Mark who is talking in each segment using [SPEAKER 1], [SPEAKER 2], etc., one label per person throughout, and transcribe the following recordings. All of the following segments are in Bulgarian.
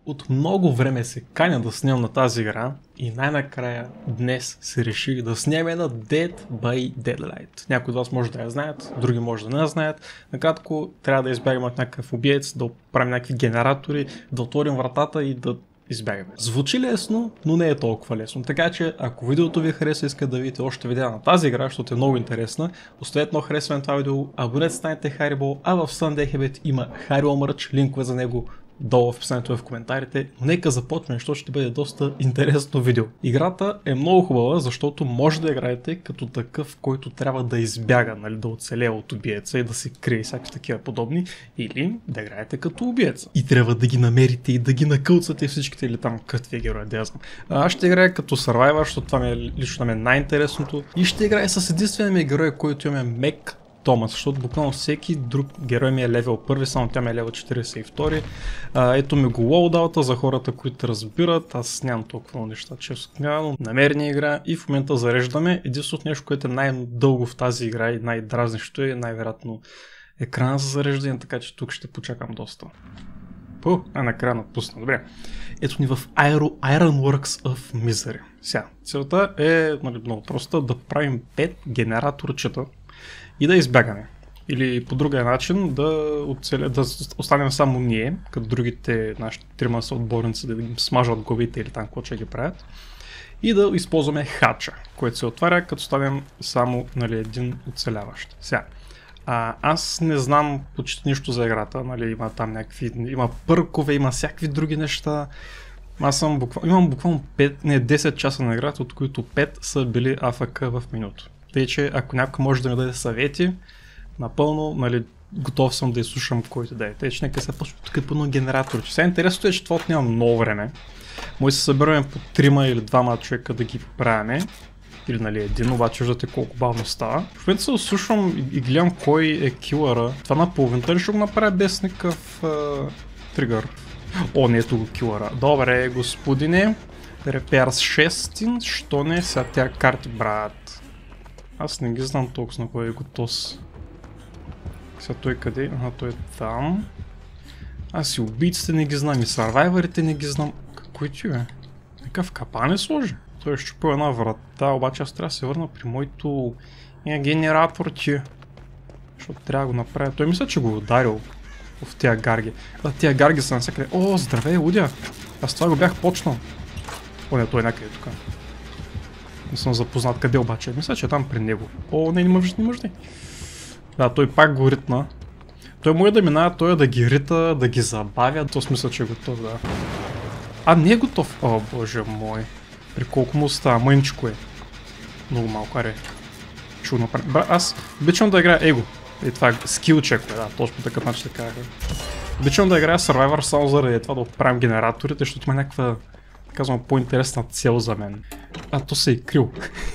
[SPEAKER 1] От много време се каня да снимам на тази игра и най-накрая днес се реших да снимаме на Dead by Daylight. Някои от вас може да я знаят, други може да не я знаят. Накратко трябва да избягаме от някакъв убиец, да правим някакви генератори, да отворим вратата и да избягаме. Звучи лесно, но не е толкова лесно. Така че ако видеото ви хареса и искате да видите още видеа на тази игра, защото е много интересна, оставете едно харесване на това видео, абонете се, станете Харибо, а в Sunday Habit има Харибо мърч, линкове за него долу в описанието в коментарите, но нека започнем, защото ще бъде доста интересно видео. Играта е много хубава, защото може да играете като такъв, който трябва да избяга, нали, да оцелее от убиеца и да се крие всякакви такива подобни, или да играете като убиеца. И трябва да ги намерите и да ги накълцате всичките или там кътви герои, да я знам. Аз ще играя като Survivor, защото това лично е най-интересното, и ще играя с единствения ми герой, който имаме Мек Томас, защото буквално всеки друг герой ми е левел 1, само тя ми е левел 42. Ето ми го лоудаута за хората, които разбират. Аз нямам толкова неща, често казвам. Намерена игра и в момента зареждаме. Единственото нещо, което е най-дълго в тази игра и най-дразнещо е най-вероятно екрана за зареждане, така че тук ще почакам доста. Накрая напусна. Добре. Ето ни в Ironworks of Misery. Сега, целта е много проста, да правим 5 генераторчета и да избягаме. Или по другия начин да останем само ние, като другите нашите трима са отборници, да им смажат главите или там какво ще ги правят. И да използваме хача, което се отваря, като останем само, нали, един оцеляващ. Сега, аз не знам почти нищо за играта, нали, има там някакви, има пъркове, има всякакви други неща. Аз имам буквално 10 часа на играта, от които 5 са били АФК в минуто. Тъй, че ако някой може да ми даде съвети, напълно, нали, готов съм да изслушам който да е. Тъй, че нека се почва тук пълно генератор. Сега интересното е, че това отнема много време. Може да се събираме по 3 или 2 човека да ги правиме. Или, нали, един, обаче виждате колко бавно става. В момента се ослушвам и гледам кой е килъра. Това на половината ли ще го направя без никакъв тригър? О, не, ето го килъра. Добре, господине. Реперс 6, що не са тя карти, брат? Аз не ги знам толкова на кой е готос. Сега той къде? Той е там. Аз и убийците не ги знам, и сървайварите не ги знам. Кой ти е? Някакъв капан е сложи. Той е щупил една врата, обаче аз трябва да се върна при моето генератор ти. Защото трябва да го направя. Той мисля, че го е ударил в тия гарги. Тия гарги са навсякъде. О, здравей, Лудя! Аз това го бях почнал. О, не, той е някъде тук. Не съм запознат къде обаче. Мисля, че е там при него. О, не мъжди. Да, той пак го ритна. Той може да минава, той да ги рита, да ги забавя. То смисъл, че е готов, да. Не е готов. О, боже мой. При колко му става? Мъничко е. Много малко, аре. Чудно. Аз обичам да играя его. И това е скил чек, да, точно такъв начин да кажа. Обичам да играя Survivor само заради това да оправим генераторите, защото има някаква, казвам, по-интересна цел за мен. То се е крил.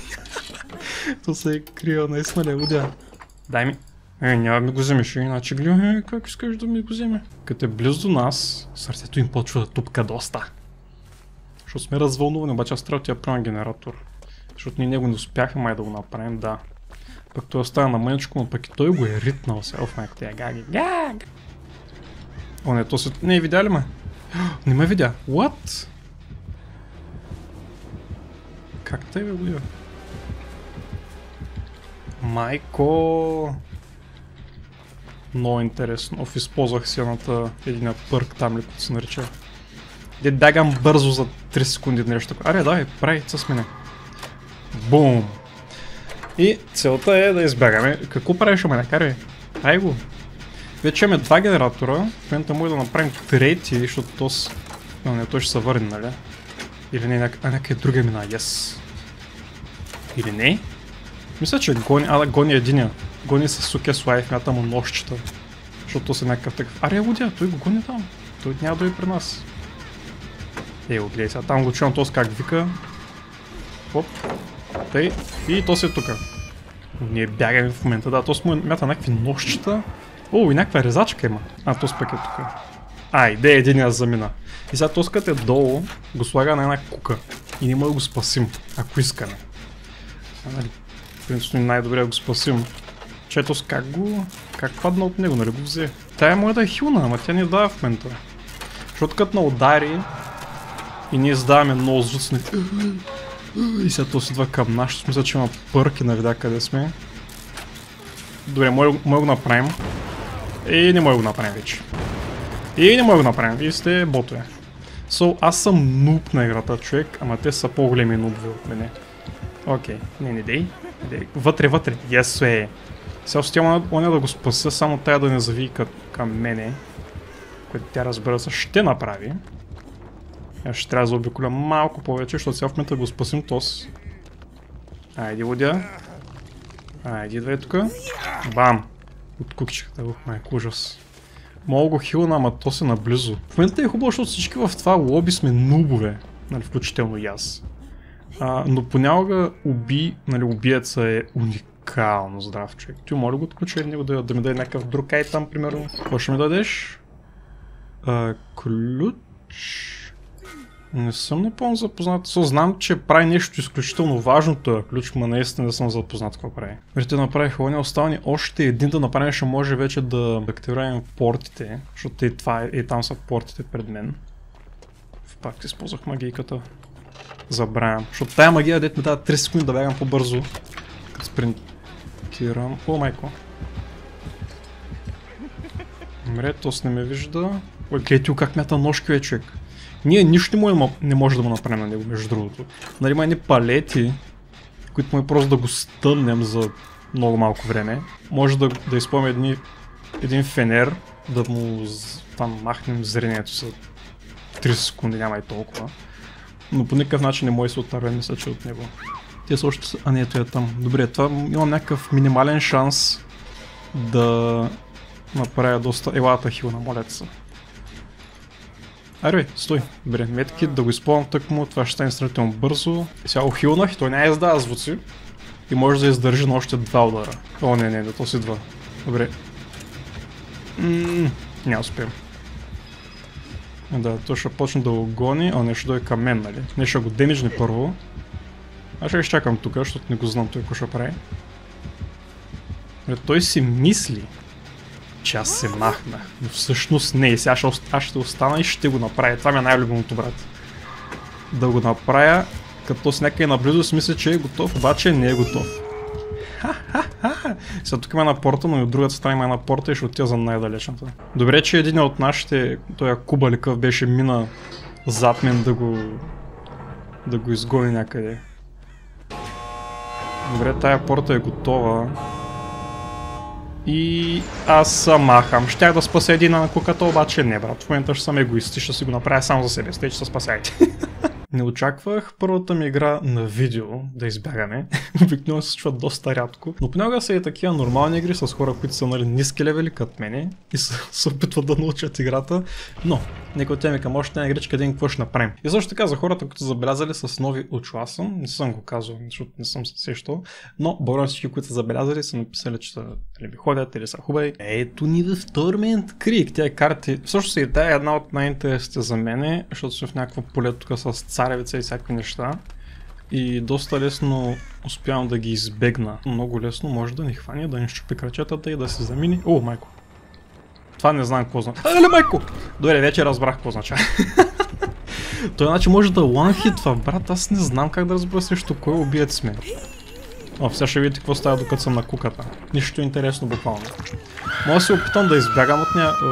[SPEAKER 1] То се е крил, наистина ли, Лудя? Дай ми. Няма ми го вземеш, иначе гледа, как искаш да ми го вземе? Като е близо до нас, сърцето им почва да тупка доста. Защото сме развълнувани, обаче аз трябва да тя правим генератор. Защото ние него не успяхме май да го направим, да. Пък той остава на мъничко, но пък и той го е ритнал сега в някакви тия гаги. Гаг! О, не, то се... Не, видя ли ме? Не ме видя. What? Как те бе, Лудя? Майко! Много интересно. Използвах си единия пърк там ли, който се нарича. Бягам бързо за 3 секунди нещо. Аре, давай, прави с мене. Бум! И целта е да избягаме. Какво правиш, мене? Карай. Ай го. Вече имаме 2 генератора. В момента може да направим трети, защото той ще се върне, нали? Или не, някъде друга мина, yes. Или не? Мисля, че гони единия. Гони с суке слайф, мята му нощчета. Защото то си някакъв такъв. Аре, Лудя, той го гони там. Той няма да и при нас. Го гледай сега, там го чувам този как вика. Хоп. Тъй. И то си е тука. Ние бягаме в момента, да, то му мята някакви нощчета. О, и някаква резачка има. То пък е тука. Иде единия замина. И сега този като е долу, го слага на една кука. И не може да го спасим, ако искаме. Принципно най-добре да го спасим. Четос как падна от него, нали го взе? Тая може да е хилна, ама тя не дава в момента. Защото като на удари и ние издаваме много звуци и сега то си идва към нас, ще мисля, че има пърки на вида къде сме. Добре, може го направим. И не може го направим вече. И не може го направим, вие сте ботове. Аз съм нуб на играта, човек, ама те са по-големи нубове от мене. Окей, не дей. Вътре. Yes, е. Сега стима оня да го спася, само тая да не зави към мене. Което тя, разбира се, ще направи. Ще трябва да заобиколя малко повече, защото сега в момента го спасим тос. Айде, водя. Айде, идвай тука. Бам! От кукчиката, майко, ужас. Мога го хилна, ама то се наблизо. В момента е хубаво, защото всички в това лоби сме нубове, нали, включително и аз. Но понякога убиеца е уникално здрав човек. Ти моля го отключи или него да ми даде някакъв друг айтъм, примерно. Какво ще ми дадеш? Ключ... Не съм напълно запознат. Знам, че прави нещо изключително важно този ключ, но наистина не съм запознат какво прави. Вижте, направих лоня, остава ни още един да направим, ще може вече да активираме портите, защото и там са портите пред мен. Пак използвах магийката. Забравям, защото тая магия дет ми дава 3 секунди да бягам по-бързо. Като спринтирам. О, майко. Добре, тос не ме вижда. Ой, гледайте как мята ножки, човек. Ние нищо не може да му направим на него, между другото. Нали има едни палети, които му е просто да го стъмнем за много малко време. Може да изпълним един фенер, да му там махнем зрението за 30 секунди, няма и толкова. Но по никакъв начин не може да се отървем, мисля, че от него. Те са още... А не, той е там. Добре, това имам някакъв минимален шанс да направя доста елата хилна, моля се. Айде, стой. Добре, медкит да го използвам тъкмо, това ще стане сравнително бързо. Сега ухилнах и той не издава звуци. И може да издържи на още 2 удара. О, не, да то си 2. Добре. Няма успеем. Да, той ще почне да го гони, а не ще дойде към мен, нали? Не ще го демиджни първо. Аз ще изчакам тук, защото не го знам той какво ще прави. Той си мисли, че аз се махнах, но всъщност не. Сега аз ще остана и ще го направя. Това ми е най-любимото, брат. Да го направя, като с някъде наблизо си мисля, че е готов, обаче не е готов. Сега тук има една порта, но и от другата страна има една порта и ще отида за най-далечната. Добре, че един от нашите, той Куба Ликъв беше мина зад мен да го изгони някъде. Добре, тая порта е готова. И аз се махам. Щях да спася един на куката, обаче не, брат. В момента ще съм егоист и ще си го направя само за себе. Сте, че се спасяйте. Не очаквах първата ми игра на видео да избягаме. Обикновено се случва доста рядко. Но понякога са и такива нормални игри с хора, които са нали, ниски левели като мене и се опитват да научат играта. Но, нека от тя ми към още една игричка, един какво ще направим. И също така за хората, които са забелязали с нови очила съм, не съм го казал, защото не съм се сещал, но благодаря всички, които са забелязали, са написали, че са или ми ходят, или са хубави. Ето ни в Torment Creek. Тя е карти. Всъщност и тя е една от най-интересните за мене, защото съм в някакво поле тук с царевица и всякакви неща. И доста лесно успявам да ги избегна. Много лесно може да ни хване, да ни щупи крачетата и да се замини. О, майко. Това не знам какво означава. Але, майко! Добре, вече разбрах какво означава. Той значи може да one-хитва, брат. Аз не знам как да разбера срещу кой убиец сме. О, сега ще видите какво става докато съм на куката. Нищо интересно буквално. Мога да се опитам да избягам от нея.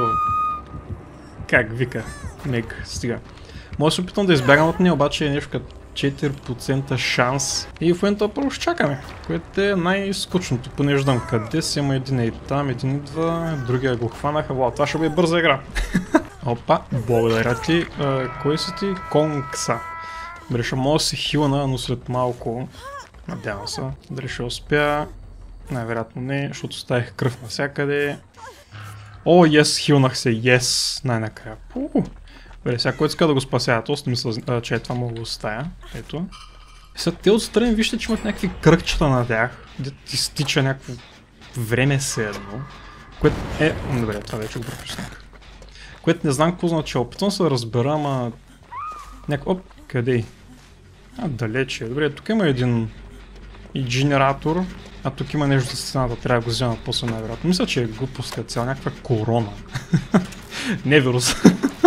[SPEAKER 1] Как вика? Мег, стига. Мога да се опитам да избягам от нея, обаче е нещо като 4% шанс. И в момента първо ще чакаме, което е най-скучното. Понеждам къде си има един и там, един идва, другия го хванаха. Вау, това ще бъде бърза игра. Опа, благодаря ти. Кой си ти? Конгса. Добре, ще мога да си хилна, но след малко. Надявам се. Дали ще успя? Най-вероятно не, защото ставих кръв навсякъде. О, ес, хилнах се, ес, най-накрая. Добре, сега който иска да го спасява, то не мисля, че това мога да оставя. Ето. Сега те отстрани вижте, че имат някакви кръгчета на тях, де ти стича някакво време седно. Което е... Добре, това вече го пропуснах. Което не знам какво означава. Опитвам се да разбера, ама... Оп, къде? Далече. Добре, тук има един и генератор, а тук има нещо за стената, трябва да го взема после най-вероятно. Мисля, че е глупост като цяло, някаква корона. Не вирус.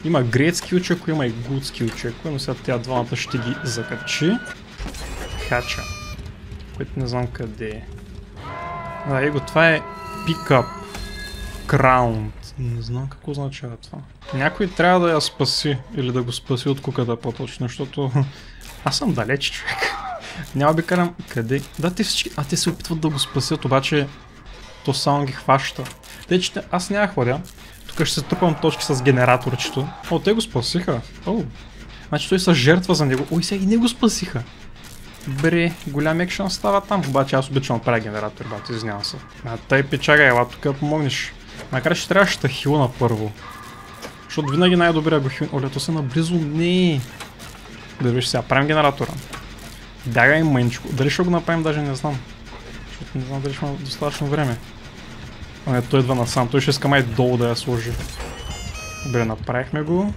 [SPEAKER 1] Има great skill check, има и good skill check, но сега тя двамата ще ги закачи. Хача. Което не знам къде е. Его, това е pick-up. Crown. Не знам какво означава това. Някой трябва да я спаси, или да го спаси от куката по-точно, защото аз съм далеч, човек. Няма би карам... Къде? Да, те всички... те се опитват да го спасят, обаче то само ги хваща. Тъй, че аз няма хладя. Тук ще се трупам точки с генераторчето. О, те го спасиха. О, значи той са жертва за него. Ой, сега и не го спасиха. Бре, голям екшън става там. Обаче аз обичам да правя генератор, бати, извинявам се. Тъй печага, ела тук да помогнеш. Накрая ще трябваше да хилна първо. Защото винаги най-добре го хилна. Оле, то се наблизо. Не. Да виж сега, правим генератора. Бягай мъничко. Дали ще го направим, даже не знам. Защото не знам дали ще има достатъчно време. Не, той идва насам. Той ще иска май долу да я сложи. Добре, направихме го.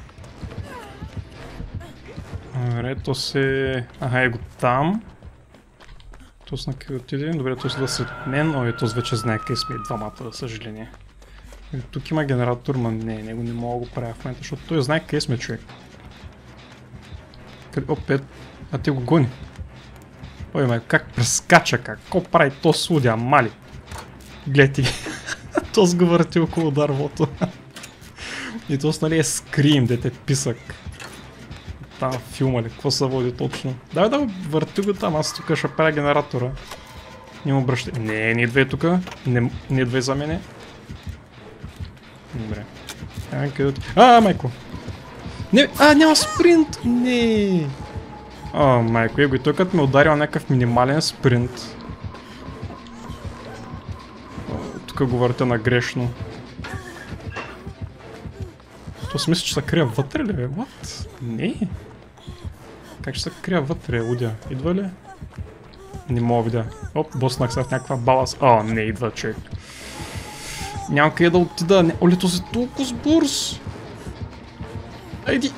[SPEAKER 1] Добре, то се... е го там. Тос на къде отиде. Добре, то се да след мен. Ой, тос вече знае къде сме и двамата, за съжаление. И тук има генератор, но него не мога да го правя в момента, защото той знае къде сме, човек. Опет. Те го гони. Ой, май, как прескача, какво прави то судя, мали. Гледай ги. То го върти около дървото. И то нали е скрим, дете писък. Там филма ли, какво се води точно? Давай да върти го там, аз тук ще правя генератора. Не му обръщай. Не идвай тук. Не идвай за мене. Добре. Майко. Не, няма спринт! Не. Майко, и той като ме ударил някакъв минимален спринт. Тук го въртя на грешно. То смисъл, че се крия вътре ли, бе? What? Не. Как ще се крия вътре, лудя? Идва ли? Не мога видя. Оп, боснах се в някаква балас. Не идва, човек. Нямам къде да отида. Оле, то си толкова бърз. Айди.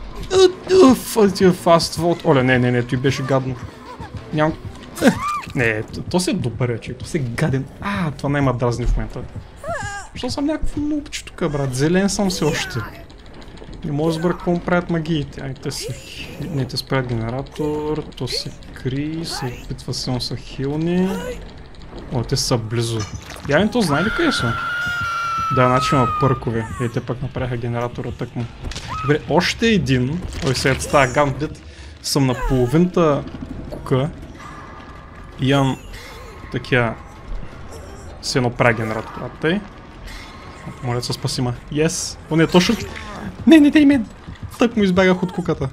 [SPEAKER 1] Фаст волт. Оле, не, той беше гадно. Нямам... Не, то си е добър, човек. То си е гаден. Това не има дразни в момента. Защо съм някакво нубче тук, брат? Зелен съм си още. Не мога да сбър какво му правят магиите. Те са... Не, те справят генератор. То се кри, се опитва силно са хилни. Те са близо. Явен то знае ли къде са? Да, значи има пъркове. Те пък направиха генератора тъкмо. Добре, още един. Ой, сега става гам вид. Съм на половината кука. И имам такива... Се едно прави генератора. Тъй. Моля се спасима. Yes! О, не, точно... Не, дай мен! Так му избягах от куката.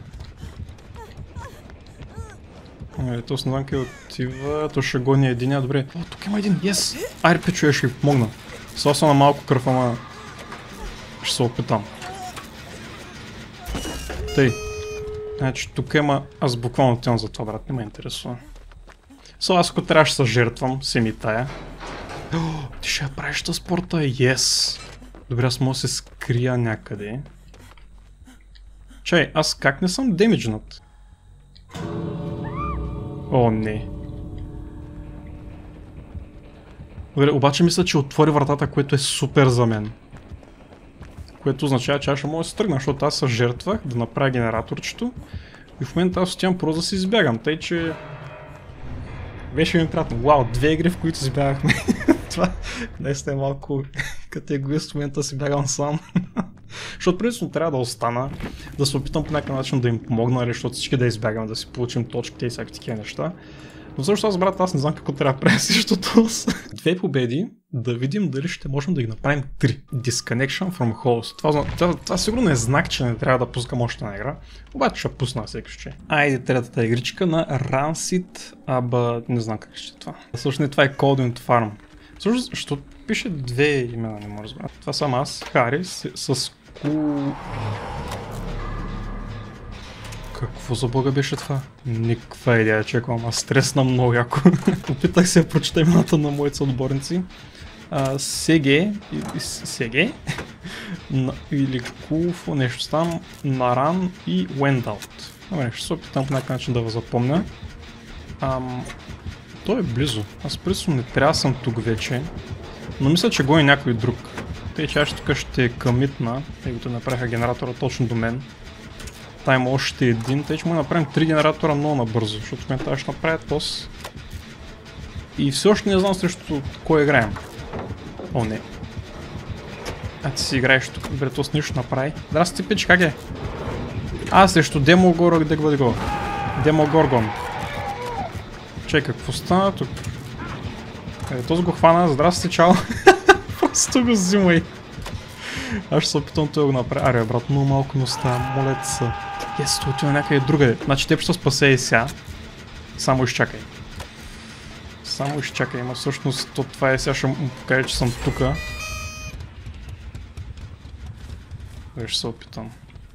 [SPEAKER 1] То с навънка отива, то ще гони единия, добре. Тук има един, yes! Айде, пичо, ще ви помогна. Соса на малко кръв, ама... Ще се опитам. Тъй. Значи, тук има... Аз буквално отивам за това, брат, не ме интересува. Аз ако трябва ще се жертвам, се ми тая. Ти ще я правиш тази спорта, yes! Добре, аз мога да се скрия някъде. Чай, аз как не съм демиджнат? Не. Добре, обаче мисля, че отвори вратата, което е супер за мен. Което означава, че аз ще мога да се тръгна, защото аз се жертвах да направя генераторчето. И в момента аз отивам просто да си избягам, тъй че... Беше ми приятно. Вау, 2 игри, в които си бягахме. Това днес е малко като егоист, в момента си бягам сам. Защото принципно трябва да остана, да се опитам по някакъв начин да им помогна, защото всички да избягаме, да си получим точките и всякакви такива неща. Но също аз, брат, аз не знам какво трябва да правя същото. 2 победи, да видим дали ще можем да ги направим 3. Disconnection from host. Това сигурно е знак, че не трябва да пускам още една игра. Обаче ще пусна всеки случай. Айде третата игричка на Rancid, не знам как ще е това. Всъщност това е Cold Farm. Всъщност, защото пише 2 имена, не мога да разбера. Това съм аз, Хари, с Какво за бога беше това? Никаква идея, чеквам, аз стресна много яко. Опитах се да прочета имената на моите съотборници. Сеге или Кулфо, нещо там, Наран и Уендаут. Добре, ще се опитам по някакъв начин да го запомня. Той е близо. Аз принципно не трябва да съм тук вече, но мисля, че гони някой друг. Тъй че аз тук ще къмитна, тъй като направиха генератора точно до мен. Та има още един, тъй че му направим 3 генератора много набързо, защото в момента ще направя тос. И все още не знам срещу кой играем. О, не. А ти си играеш тук, добре, тос нищо направи. Здрасти, пич, как е? Срещу Демогоргон, да бъде го. Демогоргон. Чай, какво стана тук? Този го хвана, здрасти, чао. Просто го взимай. Аз ще се опитам той да го направя. Аре, брат, много малко ми остава, моля ти се. Ето, отива някъде другаде. Значи те ще спасе и сега. Само изчакай. Само изчакай, ама всъщност това е сега ще му покажа, че съм тука. Добре, ще се опитам.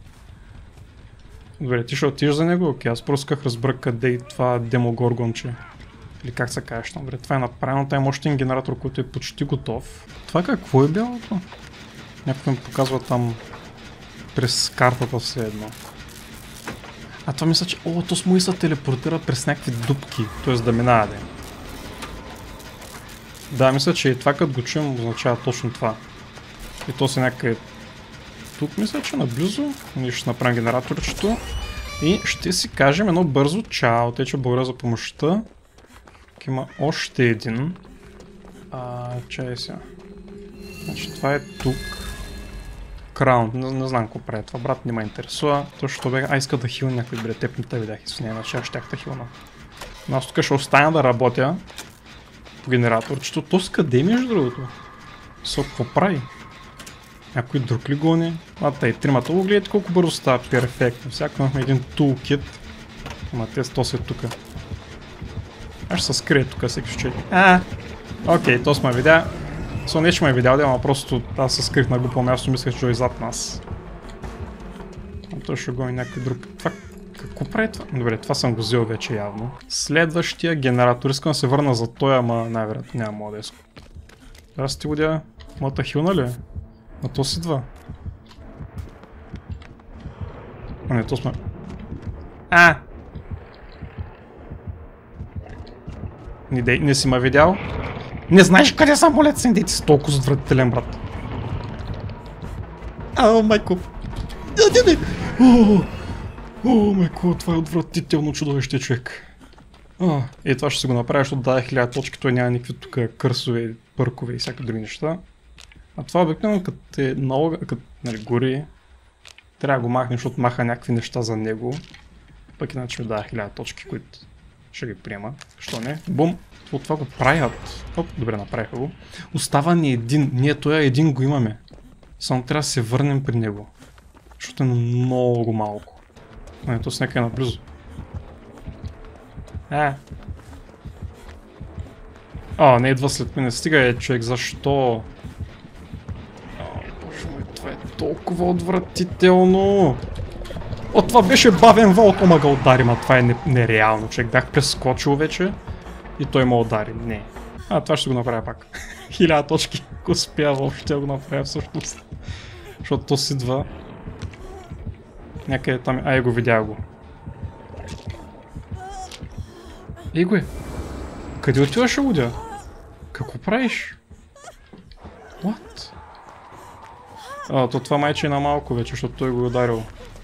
[SPEAKER 1] Добре, ти ще отидеш за него? Окей, аз просто как разбрах къде и това Демогоргонче. Или как се кажеш? Добре, това е направено. Та има още един генератор, който е почти готов. Това какво е бялото? Някой ми показва там през картата все едно. А това мисля, че... О, то му и се телепортира през някакви дупки. Т.е. да минава да. Да, мисля, че и това като го чуем означава точно това. И то си някъде... Тук мисля, че наблизо. Ние ще направим генераторчето. И ще си кажем едно бързо чао. Те, че благодаря за помощта. Тук има още един. Чай сега. Значи това е тук. Краун, не знам какво прави това, брат, не ме интересува. Точно бега, иска да хилна някой, добре, теб не те видях и с нея, значи аз щях да хилна. Но аз тук ще остана да работя по генераторчето. То с къде между другото? Какво прави? Някой друг ли гони? Тъй, тримата го гледайте колко бързо става перфектно. Всяко имахме един тулкит. Ама те то се тук. Аз ще се скрия тук, всеки ще чуе. Окей, то сме видя. Не че ме е видял, ама просто аз се скрих на глупо място, мислех, че е зад нас. Той ще гони някой друг. Това какво прави това? Добре, това съм го взел вече явно. Следващия генератор. Искам да се върна за той, ама най-вероятно няма мога да искам. Здрасти, годя. Моята хилна ли е? А то си два. Не, то сме... Не си ме видял? Не знаеш къде съм, моля се, не си толкова отвратителен, брат. Майко. Майко, това е отвратително чудовище, човек. Това ще си го направя, защото даде 1000 точки, той няма никакви тук кърсове, пъркове и всякакви други неща. А това обикновено като е налога, като гори, трябва да го махне, защото маха някакви неща за него. Пък иначе ми даде 1000 точки, които ще ги приема. Що не? Бум! Това го правят. Добре, направиха го. Остава ни един. Ние този един го имаме. Само трябва да се върнем при него. Защото е много малко. То с някъде наблизо. Не идва след мене. Стига човек, защо? Боже мой, това е толкова отвратително. Това беше бавен вълк, га удари, това е нереално, човек. Бях прескочил вече и той ме удари. Не. Това ще го направя пак. 1000 точки. Ако успя въобще да го направя всъщност. Защото то си идва. Някъде там. Го видях го. Го е. Къде отиваш, Удя? Какво правиш? What? То това майче е на малко вече, защото той го е ударил.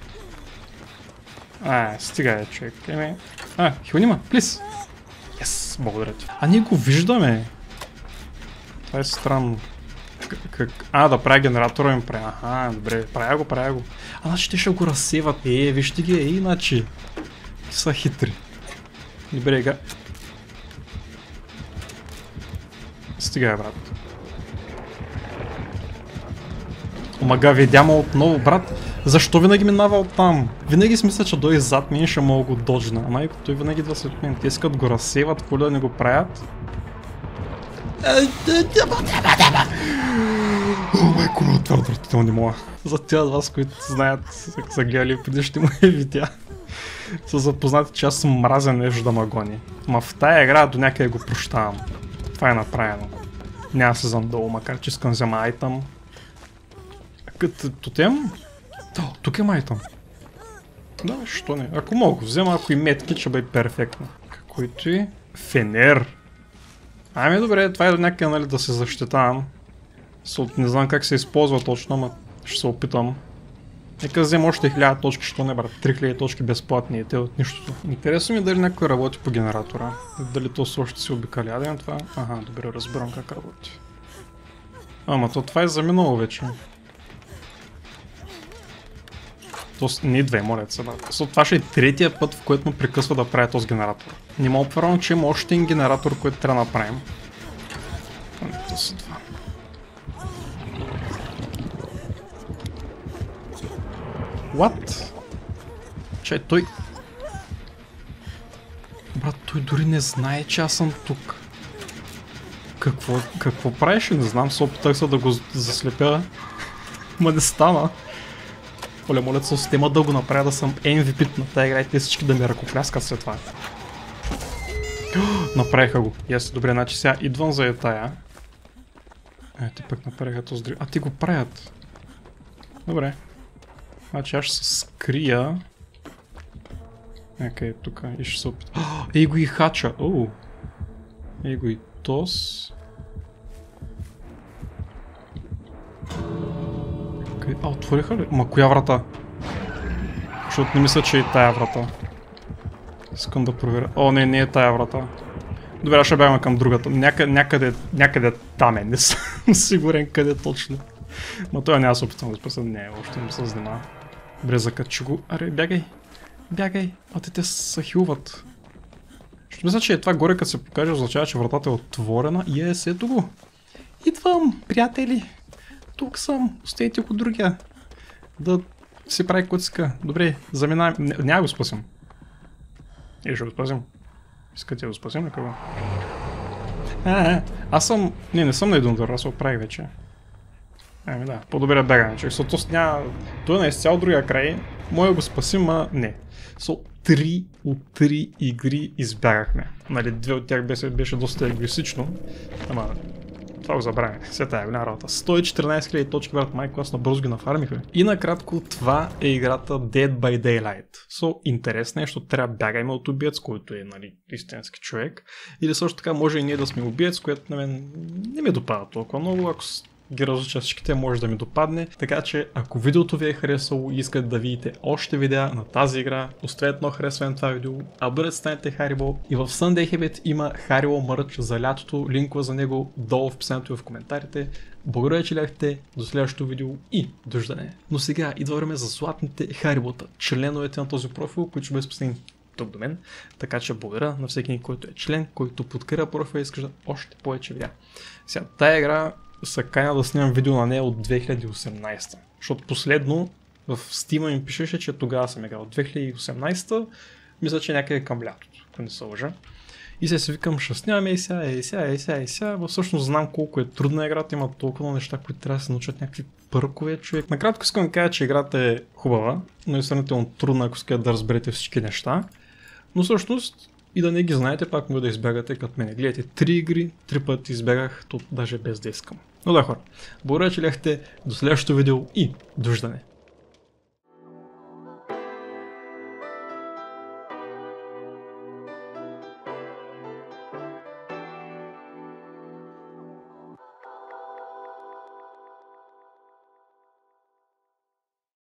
[SPEAKER 1] Стига човек. Хилни ма, плиз. Yes, благодаря ти. Ние го виждаме. Това е странно. Да правя генератора им правя. Добре, правя го. Значи те ще го разсеват. Вижте ги, иначе. Са хитри. Добре, га. Стига, брат. Омага, видяма отново, брат. Защо винаги минава оттам? Винаги си мисля, че дойде зад мен и ще мога го доджна. Ама той винаги идва след мен. Те искат го разсейват, какво да не го правят? Майко, това е отвратително, не мога. За тя от вас, които знаят, са гледали предишните мои видеа, са запознати, че аз съм мразен нещо да ме гони. Ма в тая игра до някъде го прощавам. Това е направено. Няма да се задолу, макар че искам да взема айтъм. Тотем? Тук е майтъм. Да, що не? Ако мога го взема, ако и метки, ще бъде перфектно. Какойто и фенер. Добре, това е до някъде, нали, да се защитавам. Не знам как се използва точно, ама ще се опитам. Нека взема още 1000 точки, що не брат, 3000 точки безплатни и те от нищото. Интересно ми дали някой работи по генератора. Дали то с още си обикаля. Да, това. Ага, добре, разбирам как работи. Ама то това е заминало вече. Не идвай, моля се, брат. Това ще е третия път, в който му прекъсва да прави този генератор. Не мога повярвам, че има още един генератор, който трябва да направим. То са това. What? Чай, той... Брат, той дори не знае, че аз съм тук. Какво правиш? Не знам, се опитах се да го заслепя. Ма не стана. Моля се, система да го направя да съм MVP на тази игра и те всички да ми ръкопляскат след това. Направиха го. Ясно, добре, значи сега идвам за тая. Те пък направиха този дрив. А, те го правят. Добре. Значи аз ще се скрия. Окей, тук и ще се опитам. Ей го и хача. Оу. Ей го и тос. А, отвориха ли? Ма коя врата? Защото не мисля, че е тая врата. Искам да проверя. О, не е тая врата. Добре, ще бягаме към другата. Някъде там е. Не съм сигурен къде точно. Ма той няма да се опитам да спаса. Не, още не се занимава. Добре, закачи го. Аре, бягай. Бягай. А те се хилват. Ще мисля, че е това горе, като се покаже, означава, че вратата е отворена. И ето го. Идвам, приятели. Тук съм. Остейте го другия. Да си прави коцика. Добре, заминаваме. Няма го спасим. Или ще го спасим? Искате да го спасим ли какво? Аз съм... Не съм на един удар, аз се оправих вече. Ами да, по-добре бягаме, човек. Той е на изцяло другия край. Може да го спасим, а не. 3 от 3 игри избягахме. Нали, 2 от тях беше доста егоистично. Ама... Това го забравяме. Все тая голяма работа. 114 000 точки, брат, майко, аз набързо ги нафармихме. И накратко, това е играта Dead by Daylight. Интересно е, защото трябва да бягаме от убиец, който е, нали, истински човек. Или също така може и ние да сме убиец, което на мен не ми допада толкова много. Ако ги разуча всичките, може да ми допадне. Така че, ако видеото ви е харесало и искате да видите още видеа на тази игра, оставете едно харесване на това видео, абонирайте, станете Haribo и в Sunday Habit има Haribo мърч за лятото, линкова за него долу в описанието и в коментарите. Благодаря, че гледахте, до следващото видео и дождане. Но сега идва време за златните Haribo-та, членовете на този профил, които ще бъдат спасени тук до мен. Така че благодаря на всеки, който е член, който подкрепя профила и иска още повече видеа. Сега, тая игра се каня да снимам видео на нея от 2018. Защото последно в Steam ми пишеше, че тогава съм играл от 2018. Мисля, че някъде към лятото, ако не се лъжа. И се викам, ще снимаме и сега. Всъщност знам колко е трудна играта, има толкова неща, които трябва да се научат някакви пъркове, човек. Накратко искам да кажа, че играта е хубава, но е сравнително трудна, ако искате да разберете всички неща. Но всъщност и да не ги знаете, пак може да избягате като мене. Гледайте 3 игри, 3 пъти избягах, то даже без да искам. Но да, хора, благодаря, че гледахте, до следващото видео и дождане.